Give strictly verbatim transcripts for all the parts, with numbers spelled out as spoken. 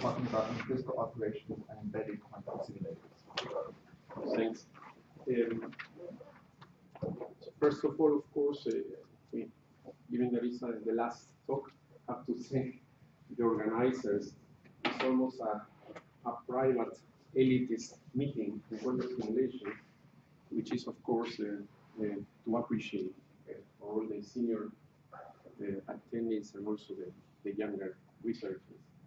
talking about physical operations and embedded quantum simulators. Thanks. Um, first of all, of course, uh, we, given that it's uh, the last talk, have to thank the organizers. It's almost a, a private elitist meeting in quantum simulation, which is, of course, uh, uh, to appreciate uh, for all the senior uh, attendees and also the, the younger researchers.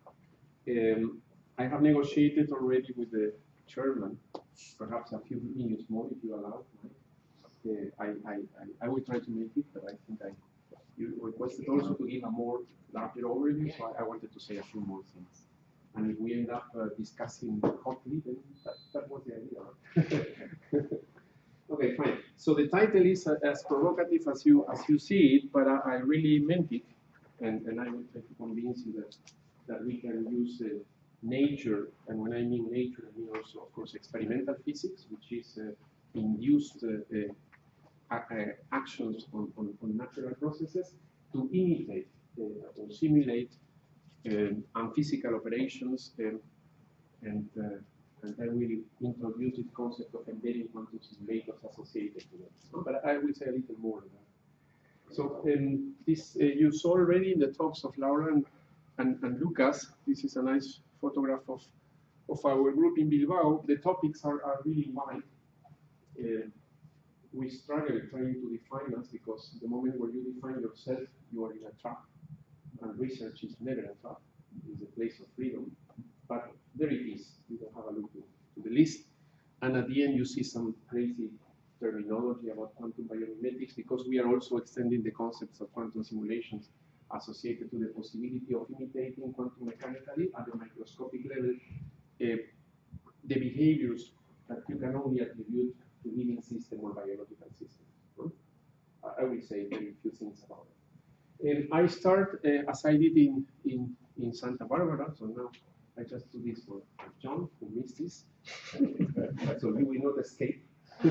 Um, I have negotiated already with the chairman, perhaps a few minutes more if you allow. Uh, I, I, I, I will try to make it, but I think I you requested also to give a more larger overview, so I, I wanted to say a few more things. And if we end up uh, discussing hotly, then that, that was the idea. Okay, fine. So the title is uh, as provocative as you as you see it, but I, I really meant it, and, and I will try to convince you that that we can use uh, nature, and when I mean nature, I mean also, of course, experimental physics, which is uh, induced uh, uh, uh, actions on, on, on natural processes to imitate uh, or simulate um, unphysical operations, um, and, uh, and I will introduce the concept of embedding quantum simulators associated to it. So, but I will say a little more on that. So um, this uh, you saw already in the talks of Laura and And, and Lucas. This is a nice photograph of, of our group in Bilbao. The topics are, are really wide. Uh, we struggle trying to define us because the moment where you define yourself, you are in a trap. And research is never a trap. It's a place of freedom. But there it is. You can have a look to, to the list. And at the end, you see some crazy terminology about quantum biomimetics, because we are also extending the concepts of quantum simulations associated to the possibility of imitating quantum mechanically at the microscopic level uh, the behaviors that you can only attribute to living system or biological system. Right? I will say very few things about it. And I start uh, as I did in, in, in Santa Barbara, so now I just do this for John, who missed this, so you will not escape.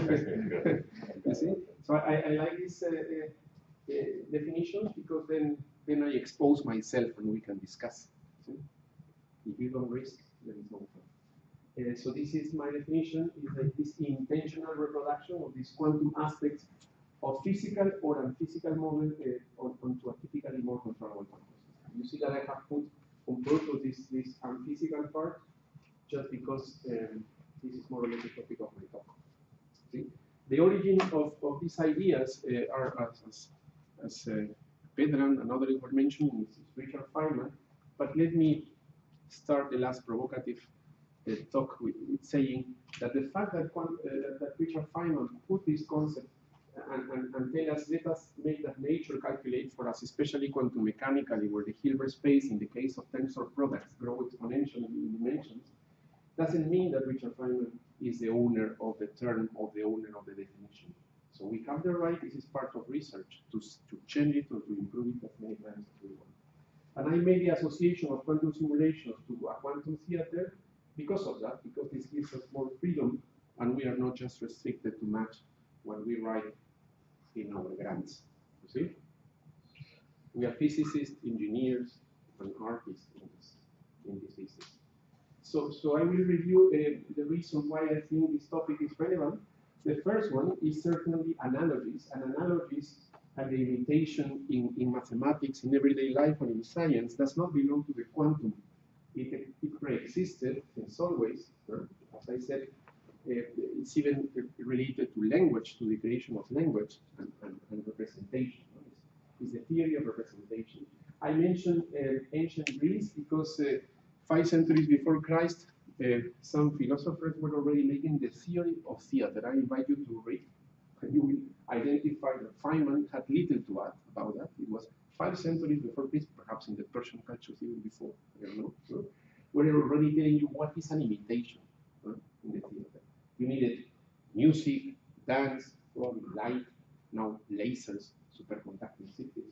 You see? So I, I like these uh, uh, definitions, because then Then I expose myself and we can discuss. See? If you don't risk, there is no fun. Uh, so this is my definition, is like this intentional reproduction of these quantum aspects of physical or unphysical model uh, on, onto a typically more controllable quantum system. You see that I have put on purpose this, this unphysical part, just because um, this is more or less the topic of my talk. See? The origin of, of these ideas uh, are as, as, as uh, Pedran and others were mentioning, is Richard Feynman. But let me start the last provocative uh, talk with, with saying that the fact that, uh, that, that Richard Feynman put this concept and, and, and tell us, let us make that nature calculate for us, especially quantum mechanically, where the Hilbert space in the case of tensor products grow exponentially in dimensions, doesn't mean that Richard Feynman is the owner of the term, of the owner of the definition. So we have the right, this is part of research, to, to change it or to improve it as many times as we want. And I made the association of quantum simulations to a quantum theater because of that, because this gives us more freedom, and we are not just restricted to match what we write in our grants. You see? We are physicists, engineers, and artists in this, in this business. So, so I will review uh, the reason why I think this topic is relevant. The first one is certainly analogies, and analogies and the imitation in, in mathematics, in everyday life, and in science does not belong to the quantum. It, it pre-existed in some ways. Uh, as I said, uh, it's even related to language, to the creation of language and, and, and representation. No? It's, it's the theory of representation. I mentioned uh, ancient Greece because uh, five centuries before Christ, Uh, some philosophers were already making the theory of theater. I invite you to read, and you will identify that Feynman had little to add about that. It was five centuries before Christ, perhaps in the Persian cultures even before, I don't know. So, we're already telling you what is an imitation uh, in the theater. You needed music, dance, probably light, now lasers, superconducting cities.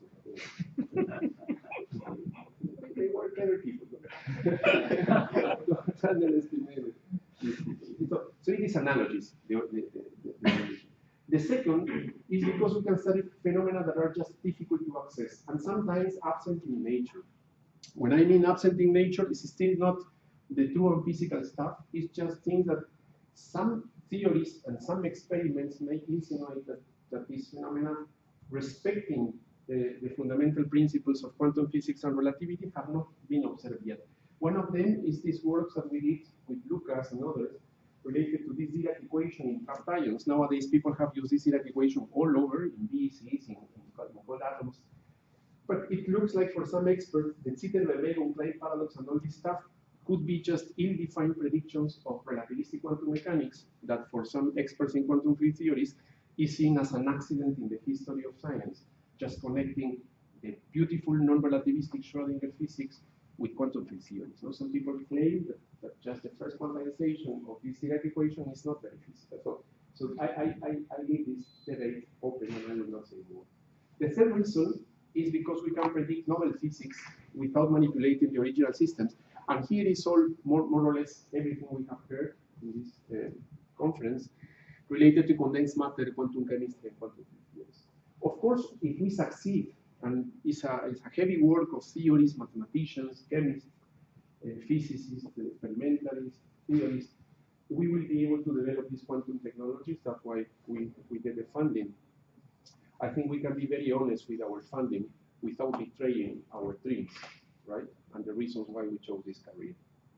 They were clever people. Don't underestimate it. So, so it is analogies. The, the, the, the, the second is because we can study phenomena that are just difficult to access and sometimes absent in nature. When I mean absent in nature, it's still not the true and physical stuff. It's just things that some theories and some experiments may insinuate that, that these phenomena, respecting the, the fundamental principles of quantum physics and relativity, have not been observed yet. One of them is these works that we did with Lucas and others related to this Dirac equation in trapped ions. Nowadays, people have used this Dirac equation all over, in B E Cs, in, in cold atoms. But it looks like for some experts, the Zitterberg-Weyl paradox and all this stuff could be just ill-defined predictions of relativistic quantum mechanics that for some experts in quantum field theories is seen as an accident in the history of science, just connecting the beautiful non-relativistic Schrödinger physics with quantum field theories. So some people claim that, that just the first quantization of this Dirac equation is not very physical. So, so I, I, I, I leave this debate open and I will not say more. The third reason is because we can predict novel physics without manipulating the original systems. And here is all more, more or less everything we have heard in this uh, conference related to condensed matter, quantum chemistry, and quantum theories. Of course, if we succeed, and it's a, it's a heavy work of theorists, mathematicians, chemists, uh, physicists, experimentalists, theorists, we will be able to develop these quantum technologies. That's why we, we get the funding. I think we can be very honest with our funding without betraying our dreams, right? And the reasons why we chose this career.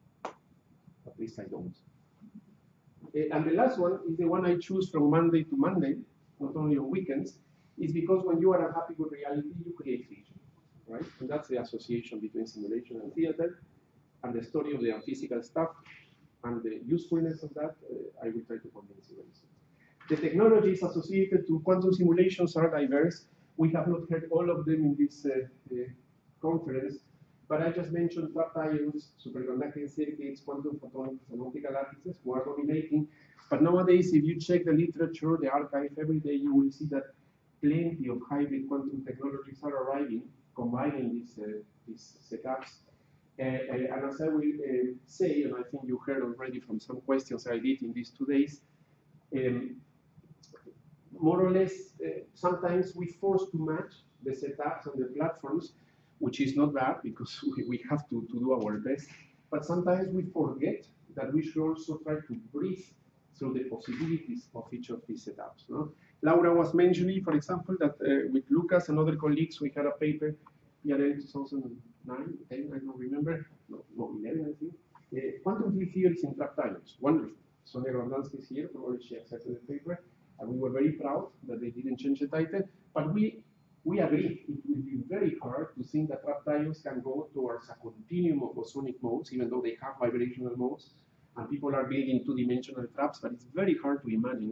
At least I don't. Uh, and the last one is the one I choose from Monday to Monday, not only on weekends, is because when you are unhappy with reality, you create fiction, right? And that's the association between simulation and theater, and the story of the physical stuff, and the usefulness of that, uh, I will try to convince you very soon. The technologies associated to quantum simulations are diverse. We have not heard all of them in this uh, uh, conference, but I just mentioned trapped ions, superconducting circuits, quantum photonics, and optical lattices who are dominating. But nowadays, if you check the literature, the archive, every day you will see that plenty of hybrid quantum technologies are arriving, combining these, uh, these setups. Uh, uh, and as I will uh, say, and I think you heard already from some questions I did in these two days, um, more or less, uh, sometimes we force to match the setups and the platforms, which is not bad because we, we have to, to do our best. But sometimes we forget that we should also try to breathe through the possibilities of each of these setups. No? Laura was mentioning, for example, that uh, with Lucas and other colleagues, we had a paper, P R L two thousand nine, ten, I don't remember, no, no eleven, I think, uh, quantum field theories in trapped ions. Wonderful. Sonia Gromdansky is here, probably she accepted the paper, and we were very proud that they didn't change the title, but we we agree it will be very hard to think that trapped ions can go towards a continuum of bosonic modes, even though they have vibrational modes, and people are building two-dimensional traps, but it's very hard to imagine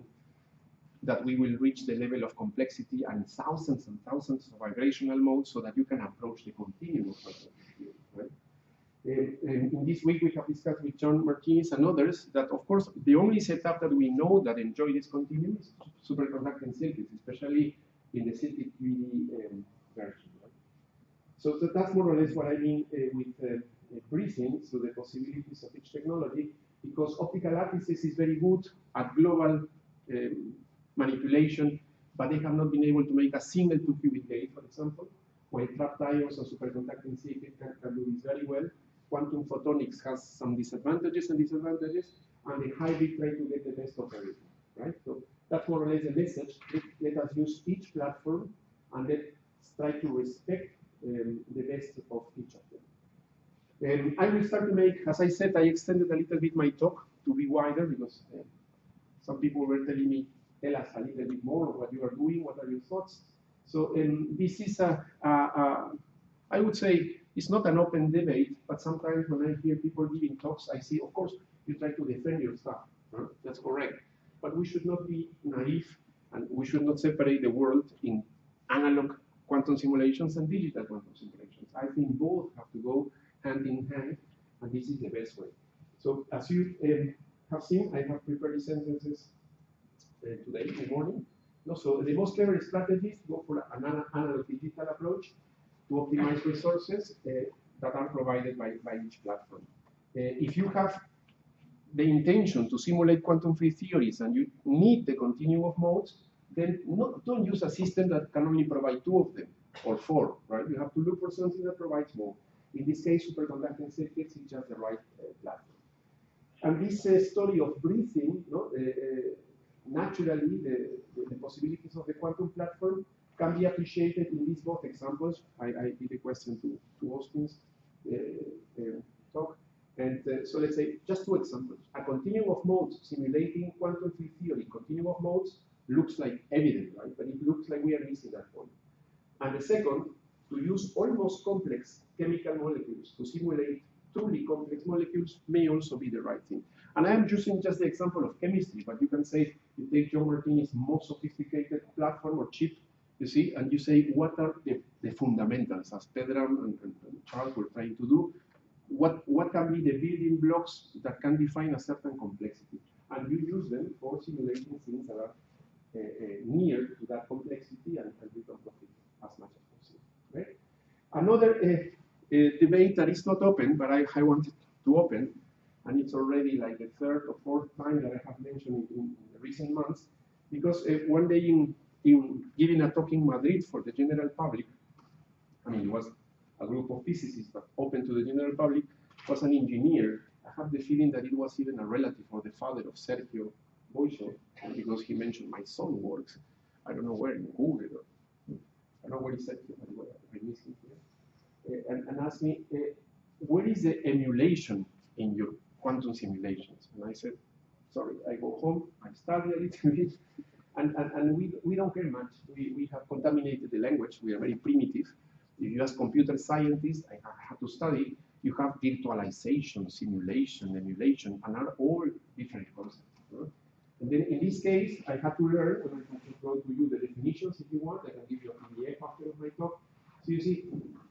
that we will reach the level of complexity and thousands and thousands of vibrational modes so that you can approach the continuum of quantum theory, right? And, and in this week, we have discussed with John Martinez and others that, of course, the only setup that we know that enjoy this continuum is superconducting circuits, especially in the circuit three D um, version. Right? So, so that's more or less what I mean uh, with uh, breathing through the possibilities of each technology, because optical lattices is very good at global um, manipulation, but they have not been able to make a single two-qubit gate, for example, while trapped ions and superconducting circuits can, can do this very well. Quantum photonics has some disadvantages and disadvantages, and the hybrid try to get the best of everything, right? So that's more or less the message. Let, let us use each platform, and let's try to respect um, the best of each of them. Um, I will start to make, as I said, I extended a little bit my talk to be wider, because uh, some people were telling me, tell us a little bit more of what you are doing, what are your thoughts. So um, this is a, a, a, I would say, it's not an open debate, but sometimes when I hear people giving talks, I see, of course, you try to defend your stuff. Huh? That's correct. But we should not be naive, and we should not separate the world in analog quantum simulations and digital quantum simulations. I think both have to go hand in hand, and this is the best way. So as you um, have seen, I have prepared these sentences uh, today in the morning. No, so the most clever strategy is to go for an analog digital approach to optimize resources uh, that are provided by, by each platform. Uh, if you have the intention to simulate quantum field theories and you need the continuum of modes, then not, don't use a system that can only provide two of them or four, right? You have to look for something that provides more. In this case, superconducting circuits is just the right uh, platform. And this uh, story of breathing, no, uh, uh, naturally, the, the, the possibilities of the quantum platform can be appreciated in these both examples. I, I did a question to, to Austin's uh, uh, talk. And uh, so let's say just two examples. A continuum of modes simulating quantum field theory, continuum of modes looks like evident, right? But it looks like we are missing that point. And the second, to use almost complex chemical molecules to simulate truly complex molecules may also be the right thing. And I am using just the example of chemistry, but you can say, you take John Martini's most sophisticated platform or chip, you see, and you say, what are the, the fundamentals, as Pedram and, and, and Charles were trying to do, what, what can be the building blocks that can define a certain complexity? And you use them for simulating things that are uh, uh, near to that complexity, and, and you can profit as much as possible. Right? Another uh, uh, debate that is not open, but I, I wanted to open, and it's already like the third or fourth time that I have mentioned in, in the recent months, because uh, one day in, in giving a talk in Madrid for the general public, I mean, it was a group of physicists, but open to the general public, was an engineer. I have the feeling that it was even a relative or the father of Sergio Boixo, because he mentioned my son works. I don't know where, in Google, or I don't know where he said here, but I missed him here. Uh, and, and asked me, uh, where is the emulation in your quantum simulations? And I said, sorry, I go home, I study a little bit, and, and, and we, we don't care much. We, we have contaminated the language, we are very primitive. If you ask computer scientists, I have to study, you have virtualization, simulation, emulation, and are all different concepts. Right? And then in this case, I had to learn, and I can go to you the definitions if you want. I can give you a P D F after my talk. So you see,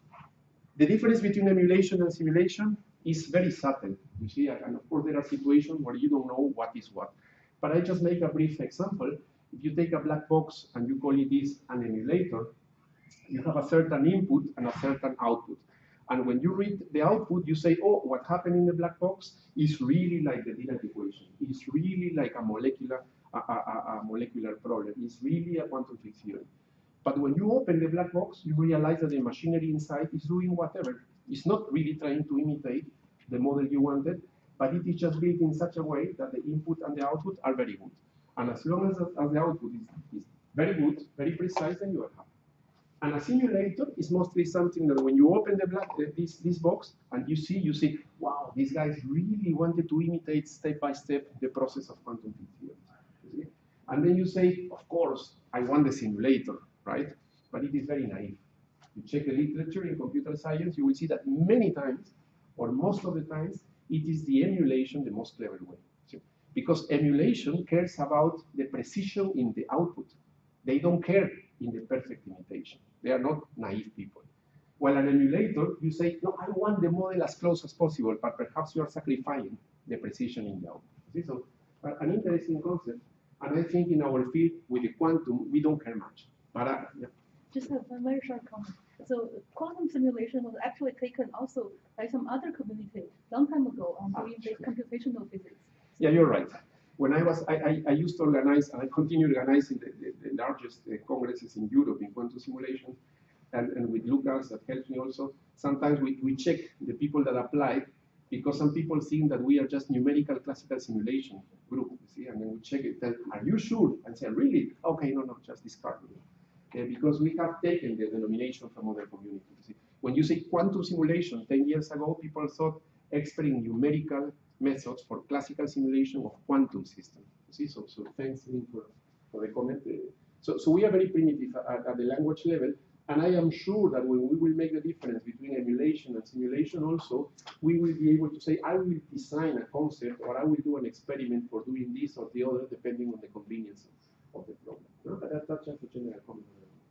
the difference between emulation and simulation is very subtle. You see, and of course there are situations where you don't know what is what. But I just make a brief example. If you take a black box and you call it this an emulator, you have a certain input and a certain output. And when you read the output, you say, oh, what happened in the black box is really like the Dirac equation. It's really like a molecular, a, a, a molecular problem. It's really a quantum field theory. But when you open the black box, you realize that the machinery inside is doing whatever. It's not really trying to imitate the model you wanted, but it is just built in such a way that the input and the output are very good. And as long as, as the output is, is very good, very precise, then you are happy. And a simulator is mostly something that when you open the black, uh, this, this box and you see, you see, wow, these guys really wanted to imitate step by step the process of quantum field theory. And then you say, of course, I want the simulator, right? But it is very naive. You check the literature in computer science, you will see that many times, or most of the times, it is the emulation the most clever way. Because emulation cares about the precision in the output. They don't care in the perfect imitation. They are not naive people. While an emulator, you say, no, I want the model as close as possible, but perhaps you are sacrificing the precision in the output. See? So, uh, an interesting concept, and I think in our field with the quantum, we don't care much. But uh, yeah. Just have a very short comment. So quantum simulation was actually taken also by some other community long time ago on doing this computational physics. Yeah, you're right. When I was, I, I, I used to organize, and I continue organizing the, the, the largest uh, congresses in Europe in quantum simulation, and, and with Lucas, that helps me also. Sometimes we, we check the people that apply, because some people think that we are just numerical classical simulation group, you see, and then we check it, and are you sure? And say, really? Okay, no, no, just discard it. Uh, because we have taken the denomination from other communities. You see. When you say quantum simulation, ten years ago, people thought expert in numerical methods for classical simulation of quantum systems. You see, so, so thanks for, for the comment. So, so we are very primitive at, at the language level, and I am sure that when we will make the difference between emulation and simulation also, we will be able to say, I will design a concept, or I will do an experiment for doing this or the other, depending on the convenience of, of the problem. No? But that, that's just a general comment.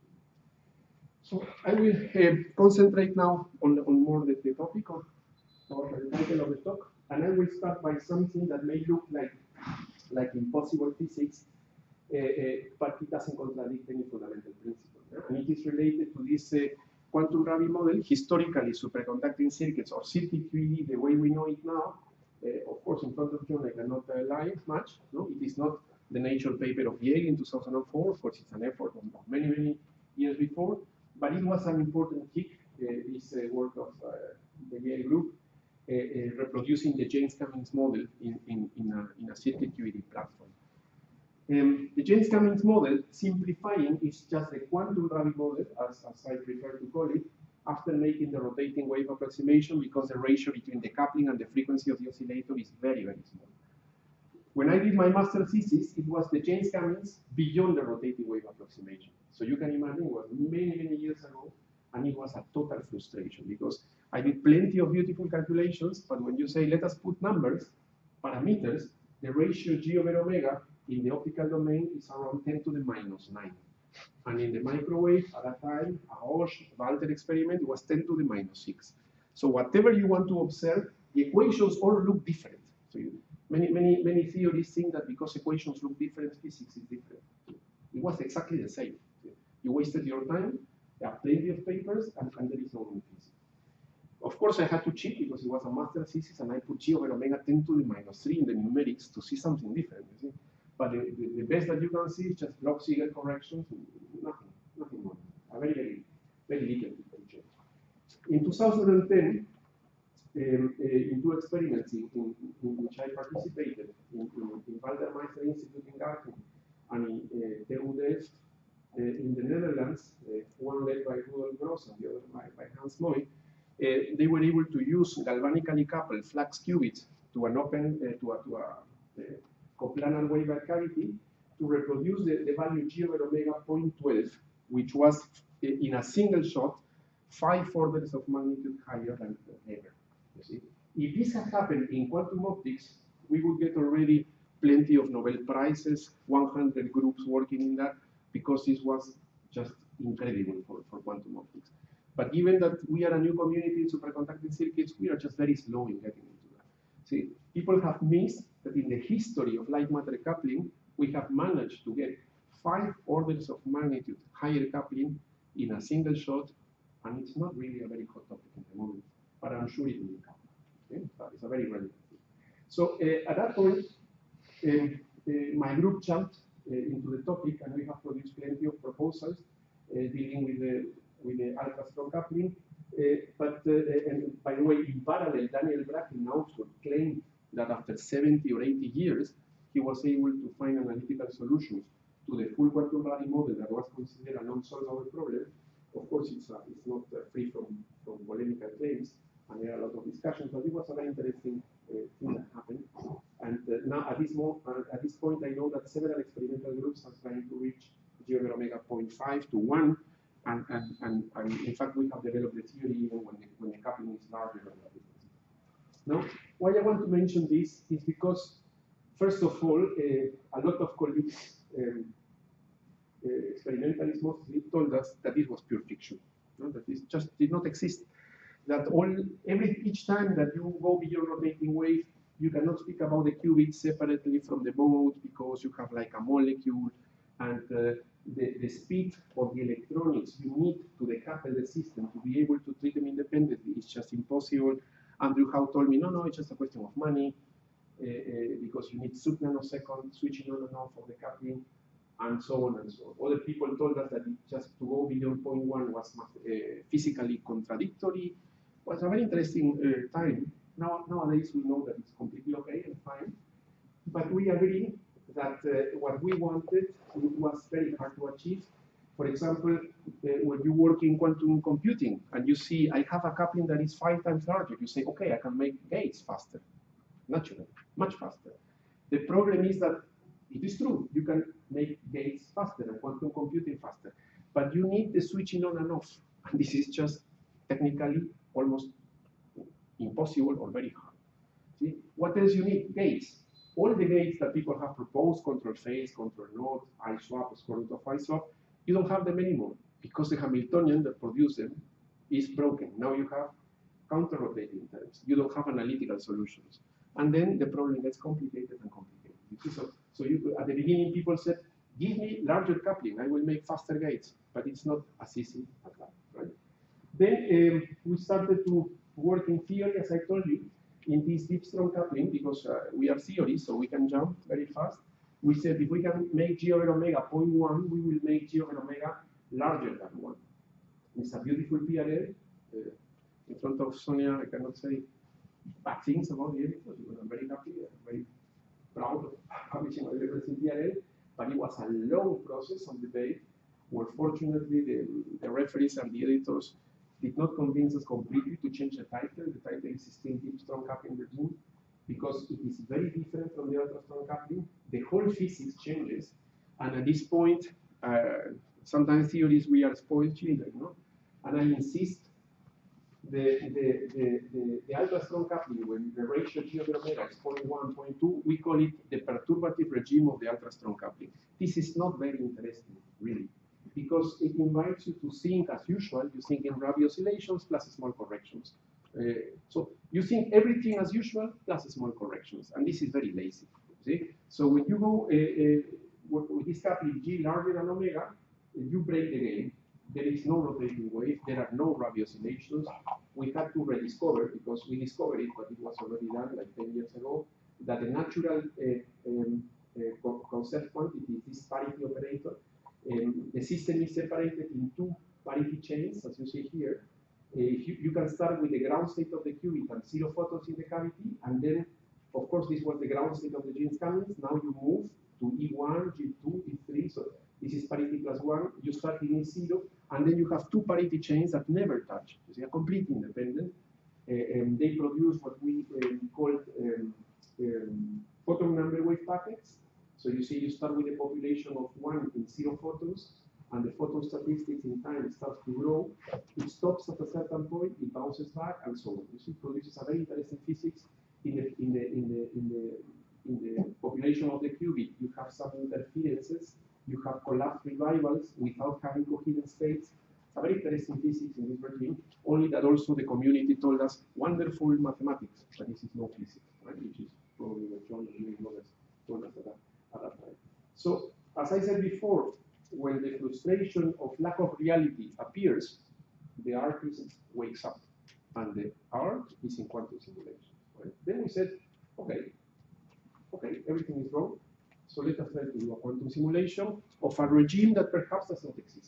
So I will uh, concentrate now on, on more the, the topic of, or the title of the talk. And I will start by something that may look like, like impossible physics, uh, uh, but it doesn't contradict any fundamental principle. Yeah? And it is related to this uh, quantum gravity model. Historically, superconducting circuits or circuit three D, the way we know it now, uh, of course, in front of John, I cannot uh, lie much. No? It is not the Nature paper of Yale in two thousand four. Of course, it's an effort of many, many years before. But it was an important kick, uh, this uh, work of uh, the Yale group, uh, uh, reproducing the James-Cummings model in, in, in, a, in a circuit Q E D platform. Um, the James-Cummings model, simplifying, is just a quantum Rabi model, as, as I prefer to call it, after making the rotating wave approximation, because the ratio between the coupling and the frequency of the oscillator is very, very small. When I did my master thesis, it was the James-Cummings beyond the rotating wave approximation. So you can imagine it was many, many years ago, and it was a total frustration, because I did plenty of beautiful calculations, but when you say, let us put numbers, parameters, the ratio G over omega in the optical domain is around ten to the minus nine. And in the microwave, at that time, a Hosch-Walter experiment, it was ten to the minus six. So whatever you want to observe, the equations all look different. So you, many, many, many theories think that because equations look different, physics is different. It was exactly the same. You wasted your time, there are plenty of papers, and, and there is no new physics. Of course, I had to cheat because it was a master thesis, and I put G over omega ten to the minus three in the numerics to see something different. You see? But the, the, the best that you can see is just log-Seeger corrections, nothing, nothing more. A very, very, very little differentiation. In two thousand ten, um, uh, in two experiments in, in, in which I participated, in, in, in Waldemeister Institute in Garching and in uh, T U Delft uh, in the Netherlands, uh, one led by Rudolf Gross and the other by, by Hans Moy, uh, they were able to use galvanically coupled flux qubits to an open, uh, to a, to a uh, coplanar waveguide cavity to reproduce the, the value G over omega zero point one two, which was uh, in a single shot five orders of magnitude higher than ever. You see, if this had happened in quantum optics, we would get already plenty of Nobel prizes, one hundred groups working in that, because this was just incredible for, for quantum optics. But given that we are a new community in superconducting circuits, we are just very slow in getting into that. See, people have missed that in the history of light matter coupling, we have managed to get five orders of magnitude higher coupling in a single shot, and it's not really a very hot topic in the moment, but I'm sure it will come. Okay? But it's a very relevant thing. So uh, at that point, um, uh, my group jumped uh, into the topic, and we have produced plenty of proposals uh, dealing with the with the alpha strong coupling. Uh, but uh, and by the way, in parallel, Daniel Brach in Oxford claimed that after seventy or eighty years, he was able to find analytical solutions to the full quantum Rabi model that was considered a non-solvable problem. Of course, it's, uh, it's not uh, free from, from polemical claims, and there are a lot of discussions, but it was a very interesting uh, thing that happened. And uh, now, at this, mo uh, at this point, I know that several experimental groups are trying to reach G over omega zero point five to one, and, and, and, and in fact, we have developed the theory even when the, when the coupling is larger than that. Now, why I want to mention this is because, first of all, uh, a lot of colleagues, um, uh, experimentalists mostly, told us that this was pure fiction, no? That this just did not exist. That all every each time that you go beyond rotating wave, you cannot speak about the qubits separately from the mode because you have like a molecule, and uh, the, the speed of the electronics you need to decouple the system to be able to treat them independently is just impossible. Andrew Howe told me, no, no, it's just a question of money, uh, uh, because you need sub-nanosecond switching on and off of the coupling, and so on and so on. Other people told us that it just to go beyond zero point one was uh, physically contradictory. It was a very interesting uh, time. Now, nowadays, we know that it's completely okay and fine, but we agree that uh, what we wanted was very hard to achieve. For example, uh, when you work in quantum computing and you see I have a coupling that is five times larger, you say, okay, I can make gates faster, naturally, much faster. The problem is that it is true, you can make gates faster and quantum computing faster, but you need the switching on and off. And this is just technically almost impossible or very hard. See, what else you need? Gates. All the gates that people have proposed, control phase, control node, I swap, square root of I swap, you don't have them anymore because the Hamiltonian that produced them is broken. Now you have counter-rotating terms. You don't have analytical solutions. And then the problem gets complicated and complicated. So, so you, at the beginning, people said, give me larger coupling, I will make faster gates. But it's not as easy as that, right? Then um, we started to work in theory, as I told you, in this deep strong coupling, because uh, we are theories, so we can jump very fast. We said if we can make G over omega zero point one, we will make G over omega larger than one. It's a beautiful P R L, uh, in front of Sonia, I cannot say bad things about the editors. I'm very happy, I'm very proud of publishing my papers in P R L, but it was a long process of debate where fortunately the, the referees and the editors did not convince us completely to change the title. The title is still Deep Strong Coupling Regime because it is very different from the ultra strong coupling. The whole physics changes, and at this point, uh, sometimes theories we are spoiled children, no? And I insist the the the, the, the ultra strong coupling, when the ratio G over omega is zero point one, zero point two, we call it the perturbative regime of the ultra strong coupling. This is not very interesting, really, because it invites you to think as usual. You think in Rabi oscillations plus small corrections. Uh, so you think everything as usual plus small corrections, and this is very lazy. See? So when you go uh, uh, with this coupling G larger than omega, you break the game. There is no rotating wave. There are no Rabi oscillations. We had to rediscover, because we discovered it, but it was already done like ten years ago, that the natural uh, um, uh, conserved quantity is this parity operator. Um, the system is separated in two parity chains, as you see here. Uh, if you, you can start with the ground state of the qubit and zero photons in the cavity, and then, of course, this was the ground state of the James Cummings. Now you move to E one, G two, E three. So this is parity plus one. You start in E zero, and then you have two parity chains that never touch. They are completely independent. Uh, and they produce what we um, call um, um, photon number wave packets. So you see, you start with a population of one in zero photons, and the photon statistics in time starts to grow. It stops at a certain point, it bounces back, and so on. You see, it produces a very interesting physics in the in the in the in the in the population of the qubit. You have some interferences. You have collapse revivals without having coherent states. It's a very interesting physics in this regime. Only that also the community told us wonderful mathematics, but this is no physics, right? Which is probably what John and many others told us at that, at that time. So, as I said before, when the frustration of lack of reality appears, the artist wakes up, and the art is in quantum simulation. Right? Then we said, okay, okay, everything is wrong. So let us try to do a quantum simulation of a regime that perhaps does not exist.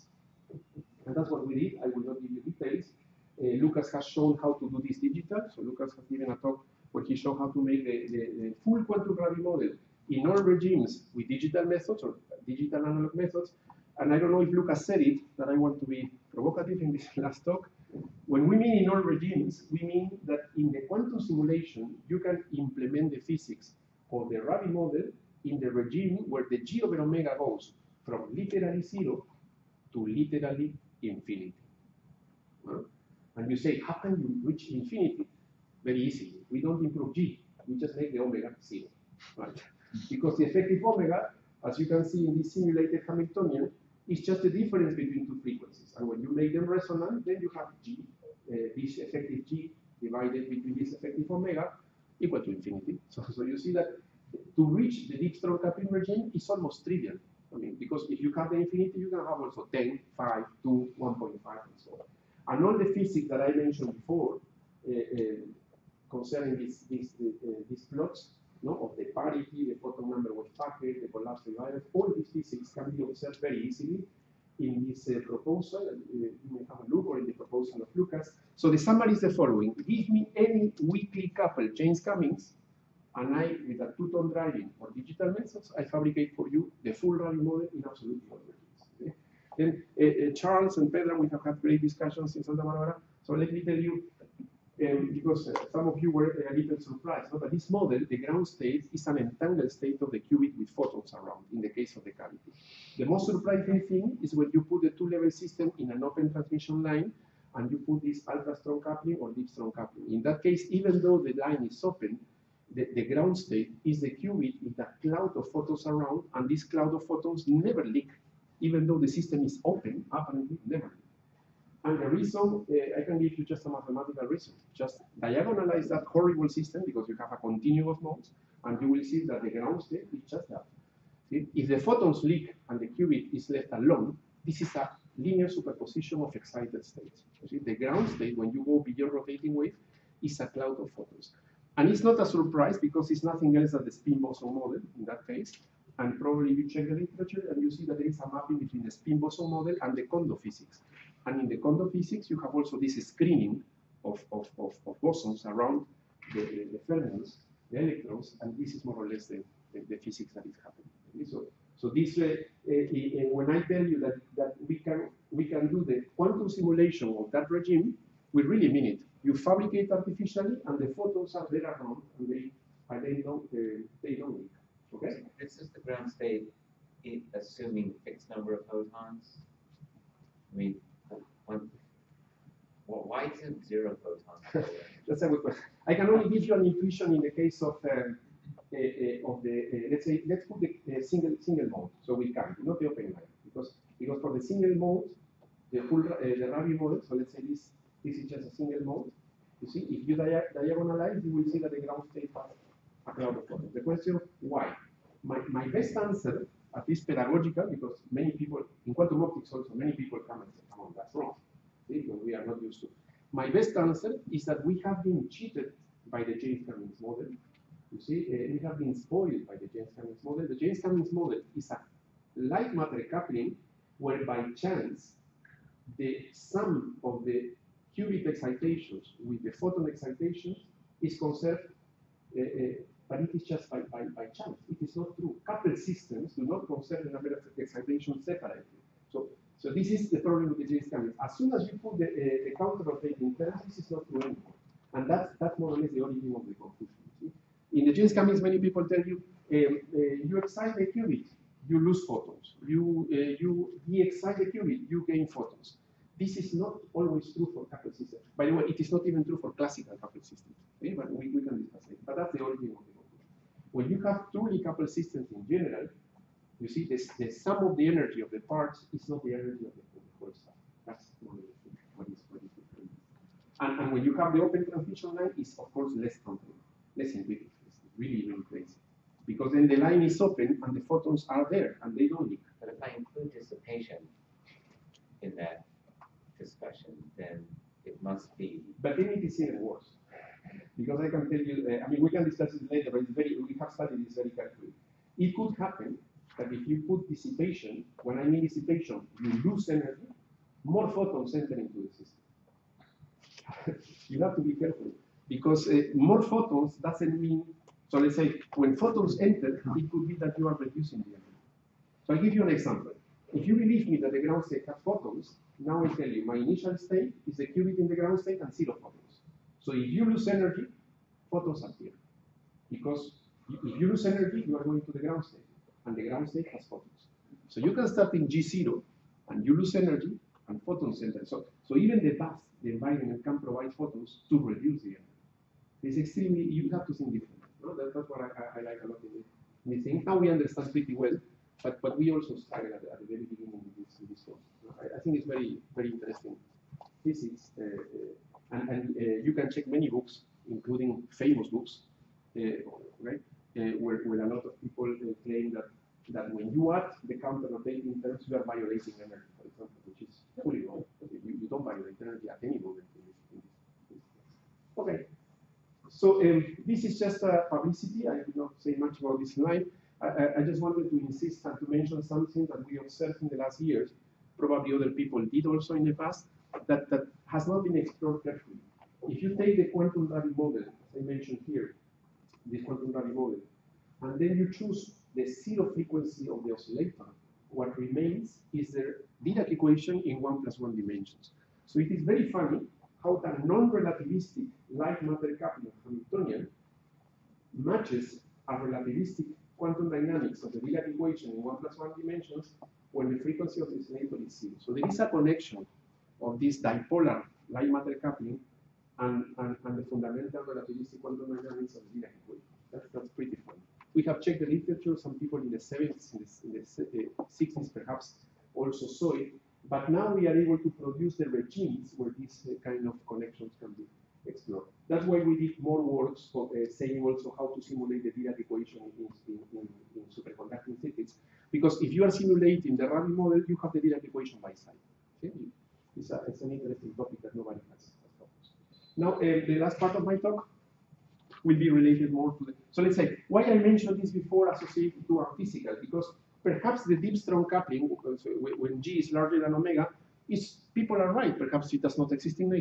And that's what we did. I will not give you details. Uh, Lucas has shown how to do this digital. So Lucas has given a talk where he showed how to make the, the, the full quantum gravity model in all regimes with digital methods or digital analog methods. And I don't know if Lucas said it, that I want to be provocative in this last talk. When we mean in all regimes, we mean that in the quantum simulation, you can implement the physics of the Rabi model in the regime where the G over omega goes from literally zero to literally infinity. Uh, and you say, how can you reach infinity? Very easy. We don't improve G. We just make the omega zero. Right? Because the effective omega, as you can see in this simulated Hamiltonian, is just the difference between two frequencies. And when you make them resonant, then you have G, uh, this effective G divided between this effective omega equal to infinity. So, so you see that to reach the deep strong coupling regime is almost trivial. I mean, because if you have the infinity, you can have also ten, five, two, one point five, and so on. And all the physics that I mentioned before uh, uh, concerning these these uh, these plots, no, of the parity, the photon number wave packet, the collapse revival, all these physics can be observed very easily in this uh, proposal. Uh, you may have a look, or in the proposal of Lucas. So the summary is the following: give me any weakly coupled James Cummings, and I, with a two-tone driving or digital methods, I fabricate for you the full Rabi model in absolute convergence. Okay? Then uh, uh, Charles and Pedro, we have had great discussions in Santa Barbara. So let me tell you, um, because uh, some of you were a little surprised, no? But this model, the ground state, is an entangled state of the qubit with photons around, in the case of the cavity. The most surprising thing is when you put the two-level system in an open transmission line, and you put this ultra-strong coupling or deep-strong coupling. In that case, even though the line is open, The, the ground state is the qubit with a cloud of photons around, and this cloud of photons never leak, even though the system is open, apparently never leak. And the reason, uh, I can give you just a mathematical reason. Just diagonalize that horrible system, because you have a continuum of modes, and you will see that the ground state is just that. See? If the photons leak and the qubit is left alone, this is a linear superposition of excited states. You see? The ground state, when you go beyond rotating wave, is a cloud of photons. And it's not a surprise, because it's nothing else than the spin boson model in that case. And probably you check the literature and you see that there is a mapping between the spin boson model and the Kondo physics. And in the Kondo physics, you have also this screening of, of, of, of bosons around the, the, the fermions, the electrons, and this is more or less the, the, the physics that is happening. Okay? So, so this, uh, uh, uh, when I tell you that, that we can we can do the quantum simulation of that regime, we really mean it. You fabricate artificially, and the photons are there around, and they and they don't uh, they don't leak. Okay. This is the ground state, it, assuming fixed number of photons. I mean, one, well, why isn't zero photons? That's a good question. I can only give you an intuition in the case of um, uh, uh, of the uh, let's say let's put the uh, single single mode, so we can not the open line, because because for the single mode, the full uh, the Rabi model. So let's say this this is just a single mode. You see, if you dia diagonalize, you will see that the ground state has a cloud of photons. The question why? My my best answer, at least pedagogical, because many people in quantum optics also many people come and say, "Come on, that's wrong." See, because we are not used to. My best answer is that we have been cheated by the James Cummings model. You see, uh, we have been spoiled by the James Cummings model. The James Cummings model is a light matter coupling where by chance the sum of the qubit excitations with the photon excitations is conserved, uh, uh, but it is just by, by, by chance. It is not true. Coupled systems do not conserve the number of excitations separately. So, so this is the problem with the James Cummings. As soon as you put the, uh, the counter rotating terms, this is not true anymore. And that's, that's more or less the origin of the confusion. See? In the James Cummings, many people tell you, um, uh, you excite the qubit, you lose photons. You, uh, you de-excite the qubit, you gain photons. This is not always true for coupled systems. By the way, it is not even true for classical coupled systems. Okay? But we, we can discuss it. But that's the origin of the confusion. When you have truly coupled systems in general, you see this, the sum of the energy of the parts is not the energy of the, of the whole stuff. That's one of the things. What is, what is different. And, and when you have the open transmission line, it's of course less controlled, less intuitive. It's really, really crazy. Because then the line is open and the photons are there and they don't leak. But if I include dissipation in that discussion, then it must be. But then it is even worse. Because I can tell you, uh, I mean, we can discuss it later, but it's very, we have studied this very carefully. It could happen that if you put dissipation, when I mean dissipation, you lose energy, more photons enter into the system. You have to be careful, because uh, more photons doesn't mean, so let's say, when photons enter, it could be that you are reducing the energy. So I'll give you an example. If you believe me that the ground state has photons, now I tell you, my initial state is the qubit in the ground state and zero photons. So if you lose energy, photons appear. Because if you lose energy, you are going to the ground state, and the ground state has photons. So you can start in G zero, and you lose energy, and photons enter. So, so even the path, the environment can provide photons to reduce the energy. It's extremely, you have to think differently. No? That, that's what I, I, I like a lot in, the, in this thing. Now we understand pretty well, but, but we also started at the, at the very beginning in this, in this course. I, I think it's very, very interesting physics, uh, uh, and, and uh, you can check many books, including famous books, uh, right, uh, where, where a lot of people uh, claim that, that when you add the counter-rotating terms, you are violating energy, for example, which is fully wrong. You, you don't violate energy at any moment in this. In this, in this. Okay. So um, this is just a publicity. I will not say much about this slide. I, I just wanted to insist and to mention something that we observed in the last years. Probably other people did also in the past, that, that has not been explored carefully. If you take the quantum Rabi model, as I mentioned here, this quantum Rabi model, and then you choose the zero frequency of the oscillator, what remains is the Dirac equation in one plus one dimensions. So it is very funny how that non-relativistic light matter coupling Hamiltonian matches a relativistic quantum dynamics of the Dirac equation in one plus one dimensions when the frequency of the oscillator is zero. So there is a connection of this dipolar light matter coupling and, and, and the fundamental relativistic quantum dynamics of the Dirac equation. That's, that's pretty funny. We have checked the literature. Some people in the seventies, in the, in the uh, sixties perhaps also saw it. But now we are able to produce the regimes where these uh, kind of connections can be explored. That's why we did more works for, uh, saying also how to simulate the Dirac equation in, in, in, in superconducting circuits. Because if you are simulating the Rabi model, you have the Dirac equation by side. Okay? It's, a, it's an interesting topic that nobody has, has focused. Now, uh, the last part of my talk will be related more to the. So let's say, why I mentioned this before associated to our physical, because perhaps the deep strong coupling, when G is larger than omega, is people are right. Perhaps it does not exist in nature.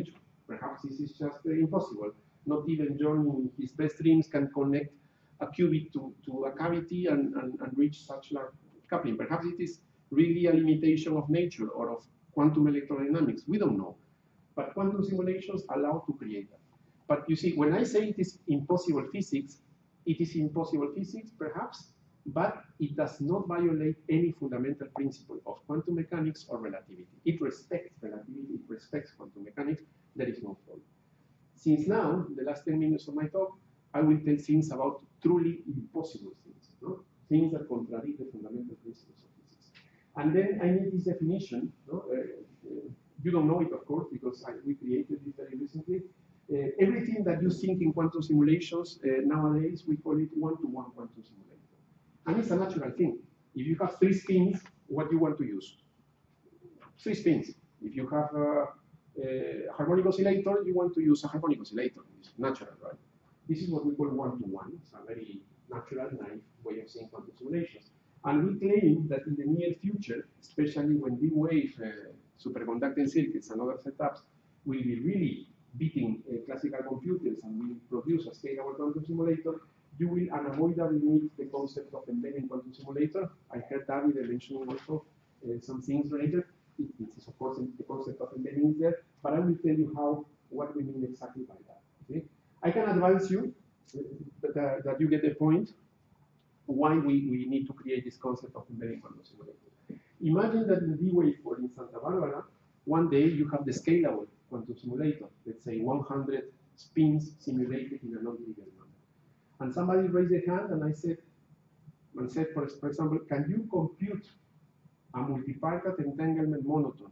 Perhaps this is just uh, impossible. Not even John in his best dreams can connect a qubit to, to a cavity and, and, and reach such large coupling. Perhaps it is really a limitation of nature or of quantum electrodynamics. We don't know. But quantum simulations allow to create that. But you see, when I say it is impossible physics, it is impossible physics, perhaps, but it does not violate any fundamental principle of quantum mechanics or relativity. It respects relativity, it respects quantum mechanics, there is no problem. Since now, the last ten minutes of my talk, I will tell things about truly impossible things, no? Things that contradict the fundamental principles of physics. And then I need this definition. No? Uh, uh, you don't know it, of course, because I, we created this very recently. Uh, everything that you think in quantum simulations, uh, nowadays, we call it one-to-one quantum simulator. And it's a natural thing. If you have three spins, what do you want to use? Three spins. If you have a, a harmonic oscillator, you want to use a harmonic oscillator. It's natural, right? This is what we call one-to-one. It's a very natural, naive way of seeing quantum simulations. And we claim that in the near future, especially when D-wave uh, superconducting circuits and other setups will be really beating uh, classical computers and will produce a scalable quantum simulator, you will unavoidably need the concept of embedding quantum simulator. I heard David mentioning also uh, some things related. It, it is, of course, the concept of embedding is there, but I will tell you how, what we mean exactly by that. Okay? I can advise you uh, that, uh, that you get the point why we, we need to create this concept of embedding quantum simulator. Imagine that in D-Wave or in Santa Barbara, one day you have the scalable quantum simulator, let's say one hundred spins simulated in a non-trivial number. And somebody raised their hand and I said, and said for, for example, can you compute a multipartite entanglement monotone?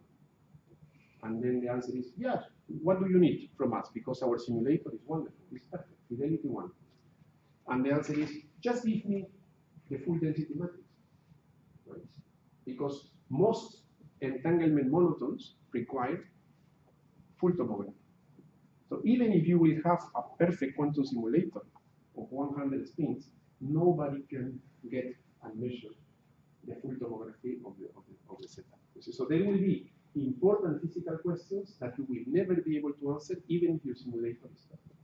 And then the answer is, yes. What do you need from us? Because our simulator is wonderful, it's perfect, fidelity one. And the answer is, just give me the full density matrix. Right? Because most entanglement monotones require full tomography. So even if you will have a perfect quantum simulator of one hundred spins, nobody can get and measure the full tomography of the, of the, of the setup. So there will be important physical questions that you will never be able to answer, even if your simulator is perfect.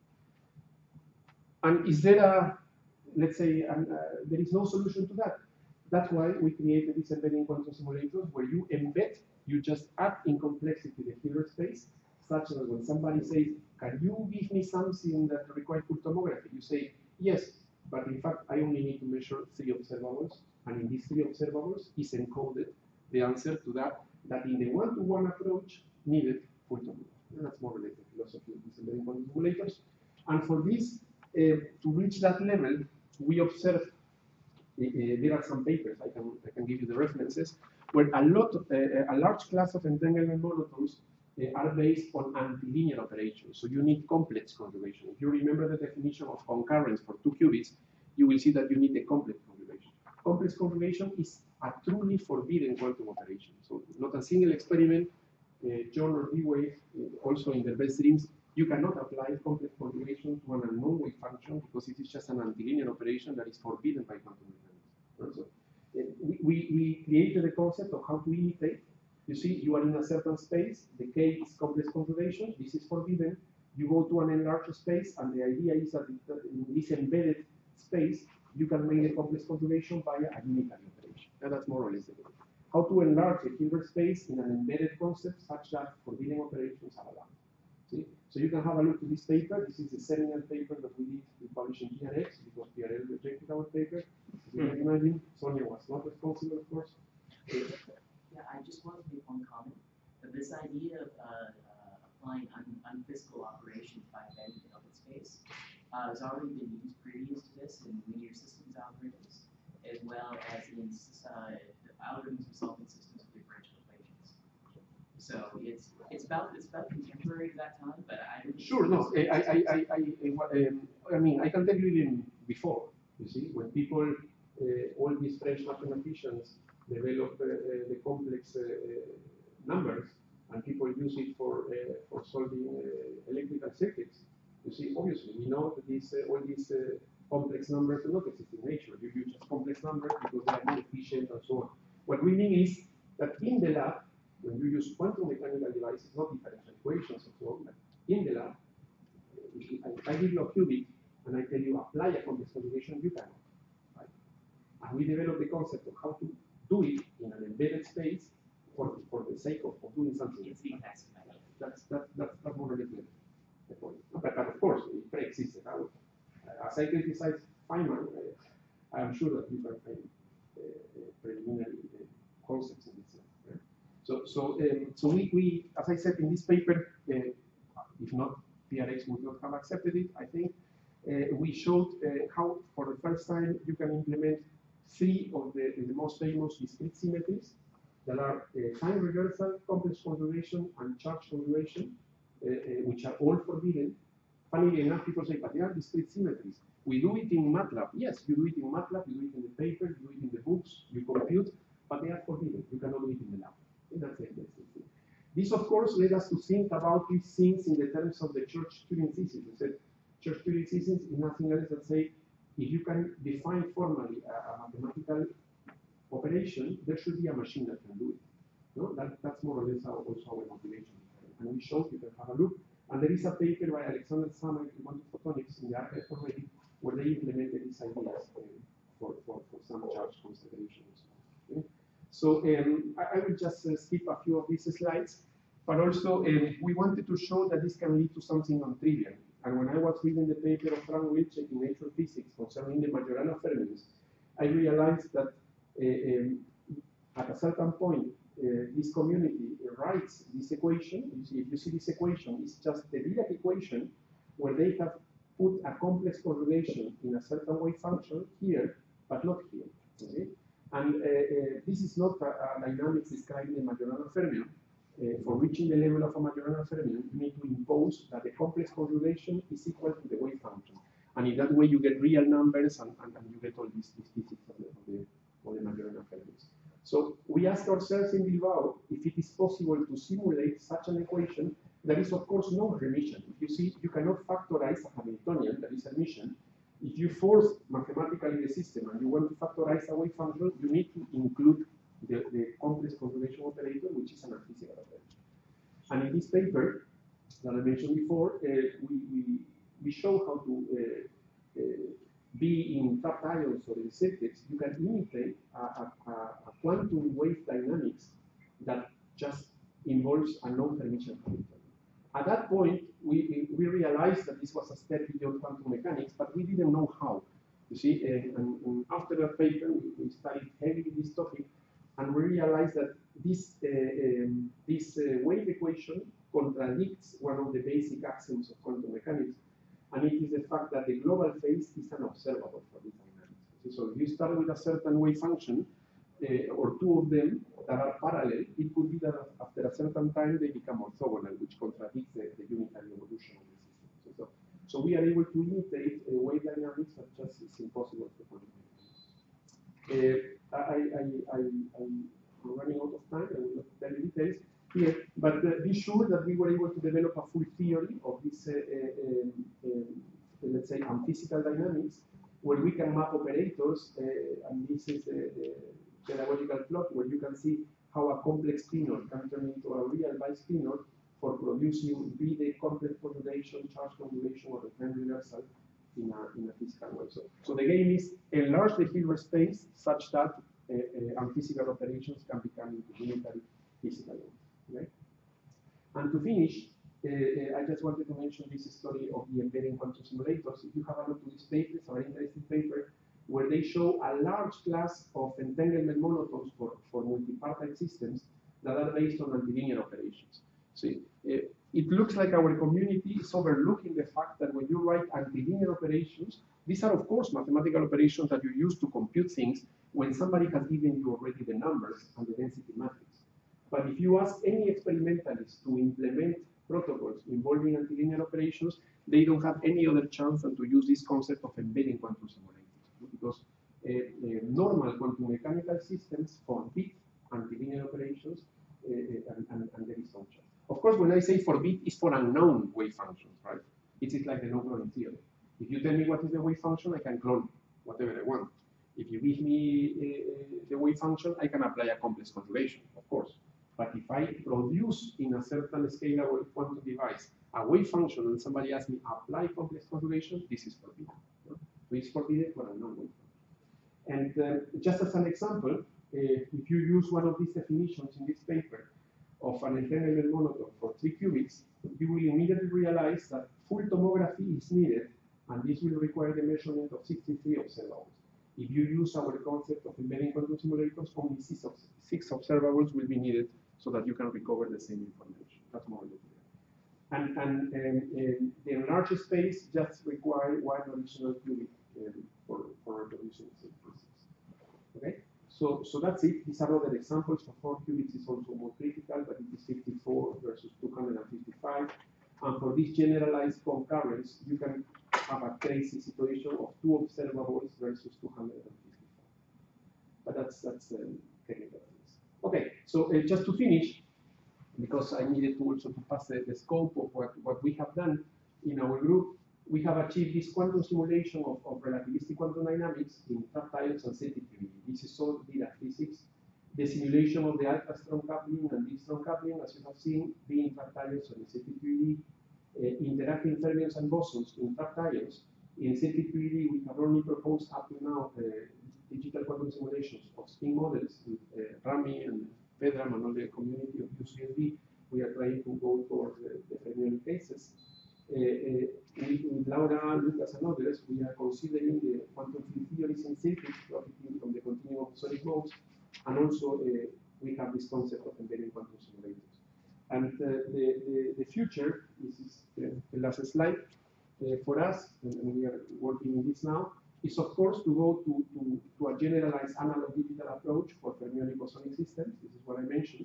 And is there a, let's say, an, uh, there is no solution to that. That's why we created these embedding quantum simulators where you embed, you just add in complexity the Hilbert space, such that when somebody says, can you give me something that requires full tomography? You say, yes, but in fact, I only need to measure three observables, and in these three observables is encoded the answer to that, that in the one-to-one approach needed full tomography. And that's more or less the philosophy of these embedding quantum simulators. And for this, uh, to reach that level, we observe, uh, uh, there are some papers, I can, I can give you the references, where a lot, of, uh, a large class of entanglement monotones uh, are based on antilinear operations. So you need complex conjugation. If you remember the definition of concurrence for two qubits, you will see that you need a complex conjugation. Complex conjugation is a truly forbidden quantum operation. So not a single experiment, uh, John or D-Wave, uh, also in their best dreams, you cannot apply complex conjugation to an unknown wave function because it is just an antilinear operation that is forbidden by quantum mechanics. So, uh, we, we, we created a concept of how to imitate. You see, you are in a certain space, the K is complex conjugation, this is forbidden. You go to an enlarged space, and the idea is that in this embedded space, you can make a complex conjugation via a unitary operation. And that's more or less the goal. How to enlarge the Hilbert space in an embedded concept such that forbidden operations are allowed. See? So you can have a look at this paper. This is the seminal paper that we did, we published in P R X because P R L rejected our paper. As you can imagine, Sonia was not responsible, of course. Yeah, I just want to make one comment. That this idea of uh, uh, applying un unphysical operations by embedding the open space uh, has already been used previous to this in linear systems algorithms, as well as in uh, algorithms of solving systems with differential equations. So it's it's about it's about contemporary to that time, but I don't. Sure, no, I I I I, I, um, I mean I can tell you even before. You see, when people, uh, all these French mathematicians develop uh, uh, the complex uh, numbers, and people use it for uh, for solving uh, electrical circuits. You see, obviously, we know that these uh, all these uh, complex numbers do not exist in nature. You use just complex numbers because they are more efficient and so on. What we mean is that in the lab, when you use quantum mechanical devices, not differential equations and so on, but in the lab, if I give you a qubit and I tell you apply a complex conjugation, you cannot. Right? And we developed the concept of how to do it in an embedded space for, for the sake of, of doing something. It's the exact same. That's, that's, that's, that's more or less the, the point. But, but of course, it pre-existed. Uh, as I criticize Feynman, uh, I am sure that you can find uh, preliminary uh, concepts in this. Uh, so, so, um, so we, we, as I said in this paper, uh, if not P R X would not have accepted it, I think, uh, we showed uh, how, for the first time, you can implement three of the, the most famous discrete symmetries that are uh, time reversal, complex conjugation, and charge conjugation, uh, uh, which are all forbidden. Funnily enough, people say, but they are discrete symmetries. We do it in MATLAB. Yes, you do it in MATLAB, you do it in the paper, you do it in the books, you compute, but they are forbidden. You cannot do it in the lab. And that's it. That's it. This, of course, led us to think about these things in the terms of the Church-Turing thesis. We said Church-Turing thesis is nothing else than say, if you can define formally a, a mathematical operation, there should be a machine that can do it. No? That, that's more or less our, also our motivation. And we showed, you can have a look. And there is a paper by Alexander Samek in quantum photonics in the archive already, where they implemented these ideas uh, for, for, for some charge consideration. Okay? So um, I, I will just uh, skip a few of these slides, but also um, we wanted to show that this can lead to something non-trivial. And when I was reading the paper of Frank Wilczek in Nature Physics concerning the Majorana fermions, I realized that uh, um, at a certain point, uh, this community writes this equation. You see, if you see this equation, it's just the Dirac equation where they have put a complex conjugation in a certain wave function here, but not here. Okay? And uh, uh, this is not a, a dynamics describing the Majorana fermion. Uh, for reaching the level of a Majorana fermion, you need to impose that the complex conjugation is equal to the wave function. And in that way, you get real numbers and, and, and you get all these physics of the, of the, of the Majorana fermions. So we asked ourselves in Bilbao if it is possible to simulate such an equation that is, of course, non-Hermitian. If you see, you cannot factorize a Hamiltonian that is Hermitian. If you force mathematically the system and you want to factorize a wave function, you need to include the, the complex conjugation operator, which is an antiphysical operator. And in this paper that I mentioned before, uh, we, we, we show how to uh, uh, be in trapped ions or in circuits, you can imitate a, a, a quantum wave dynamics that just involves a non-Hermitian Hamiltonian. At that point, we, we realized that this was a step beyond quantum mechanics, but we didn't know how. You see, and, and, and after that paper, we, we studied heavily this topic, and we realized that this, uh, um, this uh, wave equation contradicts one of the basic axioms of quantum mechanics, and it is the fact that the global phase is an observable for this dynamics. So if you start with a certain wave function, uh, or two of them that are parallel, it could be that after a certain time they become orthogonal, which contradicts the, the unitary evolution of the system. So, so we are able to imitate uh, wave dynamics that just is impossible for quantum mechanics. Uh, I, I, I, I, I'm running out of time, I will not tell you details here, but uh, be sure that we were able to develop a full theory of this, uh, uh, um, um, let's say, physical dynamics, where we can map operators, uh, and this is the, the pedagogical plot where you can see how a complex spinor can turn into a real bispinor for producing be the complex conjugation, charge conjugation, or the time reversal in a, in a physical way. So, so the game is enlarge the Hilbert space such that uh, uh, physical operations can become into unitary physical ones. Okay? And to finish, uh, uh, I just wanted to mention this story of the embedding quantum simulators. If you have a look at this paper, it's a very interesting paper, where they show a large class of entanglement monotones for, for multipartite systems that are based on antilinear operations. See, uh, it looks like our community is overlooking the fact that when you write antilinear operations, these are, of course, mathematical operations that you use to compute things when somebody has given you already the numbers and the density matrix. But if you ask any experimentalist to implement protocols involving antilinear operations, they don't have any other chance than to use this concept of embedding quantum simulators. Because uh, uh, normal quantum mechanical systems forbid antilinear operations, uh, and, and, and there is no chance. Of course, when I say forbid, it's for unknown wave functions, right? It is like the no-cloning theory. If you tell me what is the wave function, I can clone whatever I want. If you give me uh, the wave function, I can apply a complex conjugation, of course. But if I produce in a certain scalable quantum device a wave function and somebody asks me apply complex conjugation, this is forbidden. No? So it's forbidden for a non-wave function. And uh, just as an example, uh, if you use one of these definitions in this paper of an entanglement monotone for three qubits, you will immediately realize that full tomography is needed, and this will require the measurement of sixty-three observables. If you use our concept of embedding quantum simulators, only six, of, six observables will be needed so that you can recover the same information. That's more or less clear. And, and, and, and the enlarged space just require one additional qubit um, for, for reproducing synthesis. Okay? So, so that's it. These are other examples. For four qubits is also more critical, but it is fifty-four versus two hundred fifty-five. And for this generalized concurrence, you can have a crazy situation of two observables versus two hundred fifty-four. But that's that's um, technical things. Okay, so uh, just to finish, because I needed to also to pass the, the scope of what, what we have done in our group, we have achieved this quantum simulation of, of relativistic quantum dynamics in trapped ions and sensitivity. This is all data physics. The simulation of the alpha strong coupling and deep strong coupling, as you have seen, being trapped ions and sensitivity, uh, interacting fermions and bosons in trapped ions. In sensitivity, we have only proposed up to now uh, digital quantum simulations of spin models with uh, Rami and Pedram and all the community of U C S D. We are trying to go towards uh, the fermionic cases. Uh, uh, with, with Laura, Lucas, and others, we are considering the quantum field theories in circuits profiting from the continuum of sonic modes, and also uh, we have this concept of embedding quantum simulators. And uh, the, the, the future, this is the, the last slide, uh, for us, and, and we are working in this now, is of course to go to, to, to a generalized analog digital approach for fermionic bosonic systems. This is what I mentioned.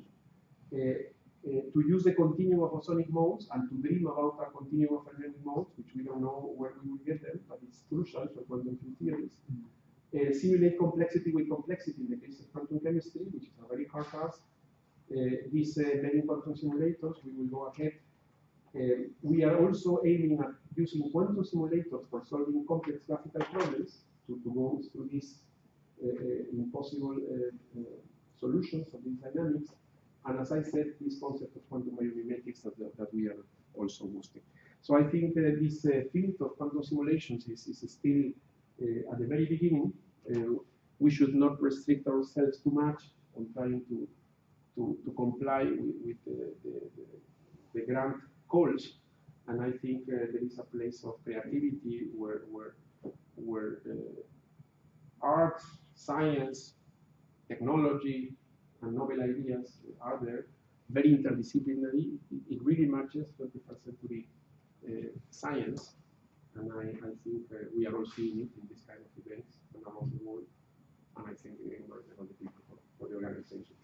Uh, Uh, to use the continuum of bosonic modes and to dream about a continuum of fermionic modes, which we don't know where we will get them, but it's crucial for quantum field theories. Uh, simulate complexity with complexity in the case of quantum chemistry, which is a very hard task. Uh, these uh, many quantum simulators, we will go ahead. Uh, we are also aiming at using quantum simulators for solving complex graphical problems to, to go through these uh, uh, impossible uh, uh, solutions of these dynamics. And as I said, this concept of quantum biomimetics that, that we are also boosting. So I think uh, this uh, field of quantum simulations is, is still uh, at the very beginning. Uh, we should not restrict ourselves too much on trying to, to, to comply with, with the, the, the, the grant calls. And I think uh, there is a place of creativity where, where, where uh, art, science, technology, and novel ideas are there, very interdisciplinary. It, it really matches twenty-first century uh, science, and I, I think uh, we are all seeing it in this kind of events around the world, and I think we are all the people for, for the organizations.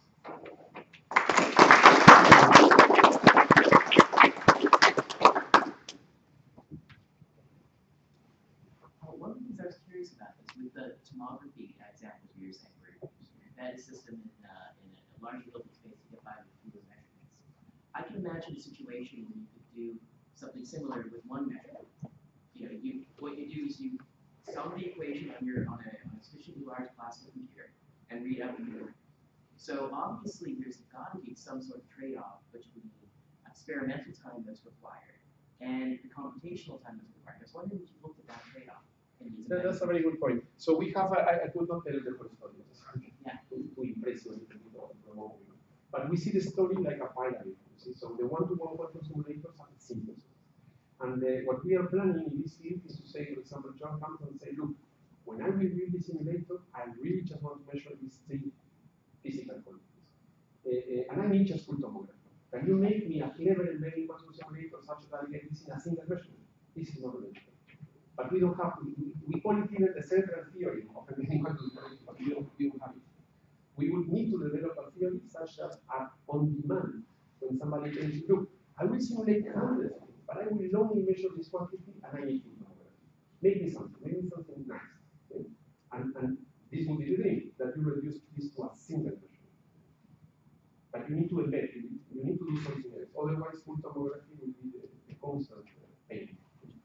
Well, one of the things I was curious about is with the tomography examples we were saying, where you embed a system in, uh, in a large local space to get by with fewer measurements. I can imagine a situation where you could do something similar with one measurement. You know, you what you do is you sum the equation on your on a, on a sufficiently large classical computer and read out the number. So obviously there's got to be some sort of trade-off between experimental time that's required and the computational time that's required. I was wondering if you looked at that trade-off. That, that's a very good point. So we have, a, I, I could not tell the whole story, yeah. to, to impress you, but we see the story like a pyramid. See? So the one-to-one quantum simulators are the simplest. And uh, what we are planning in this field is to say, for example, John comes and say, look, when I will build the simulator, I really just want to measure these three physical quantities. Uh, uh, and I need just full tomography. Can you make me a clever embedding quantum simulator such that I get this in a single measurement? This is not related. But we don't have, we, we call it even the central theory of embedding quantum simulation, but we don't, we don't have it. We would need to develop a theory such that at on demand, when somebody tells you, look, I will simulate hundreds, but I will only measure this quantity and I need full tomography. Make me something, make me something nice. Okay? And, and this would be the dream, that you reduce this to a single measurement. But you need to embed, you need, you need to do something else. Otherwise, full tomography will be the, the constant uh, pain.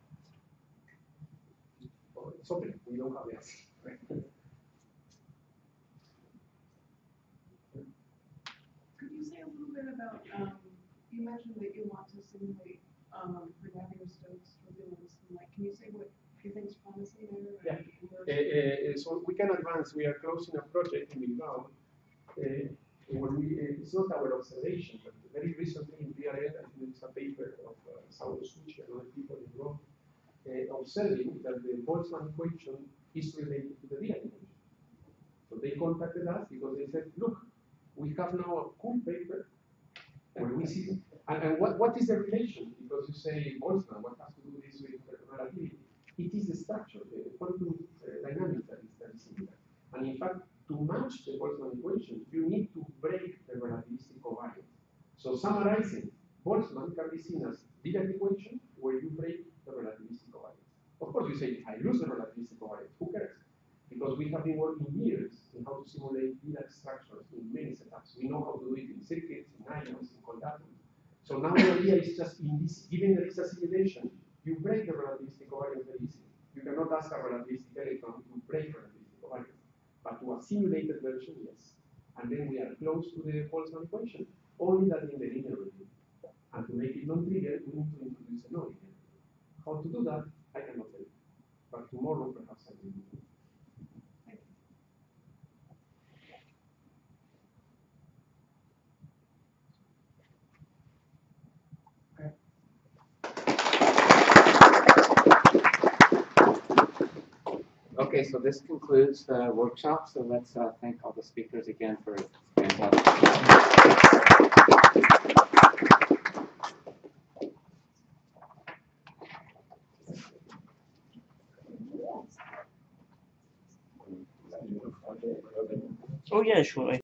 Well, it's okay, we don't have the answer. Right? Could you say a little bit about, um, you mentioned that you want to simulate um, regarding Stokes turbulence, and like, can you say what you think is promising there? Yeah. and where- Uh, uh, so we can advance. We are closing a project in Bilbao. Uh, where we, uh, it's not our observation, but very recently in P R N, I think it's a paper of uh, Saulo Succi and other people in Rome, uh, observing that the Boltzmann equation is related to the Dirac equation. So they contacted us because they said, look, we have now a cool paper where we see, and, and what, what is the relation? Because you say Boltzmann, what has to do this with relativity? It is the structure, the quantum uh, dynamics that is, that is similar. And in fact, to match the Boltzmann equation, you need to break the relativistic covariance. So summarizing, Boltzmann can be seen as Dirac equation where you break the relativistic covariance. Of course, you say, if I lose the relativistic covariance, who cares? Because we have been working years in how to simulate Dirac structures in many setups. We know how to do it in circuits, in ions, in cold atoms. So now the idea is just in this, given that it's a simulation, you break the relativistic covariance very easily. You cannot ask a relativistic electron to break relativistic covariance. But to a simulated version, yes. And then we are close to the Boltzmann equation, only that in the linear regime. And to make it non-trivial, we need to introduce a non-linear. How to do that, I cannot tell you. But tomorrow, perhaps I will do it. Okay, so this concludes the workshop. So let's uh, thank all the speakers again for fantastic. Oh yeah, sure.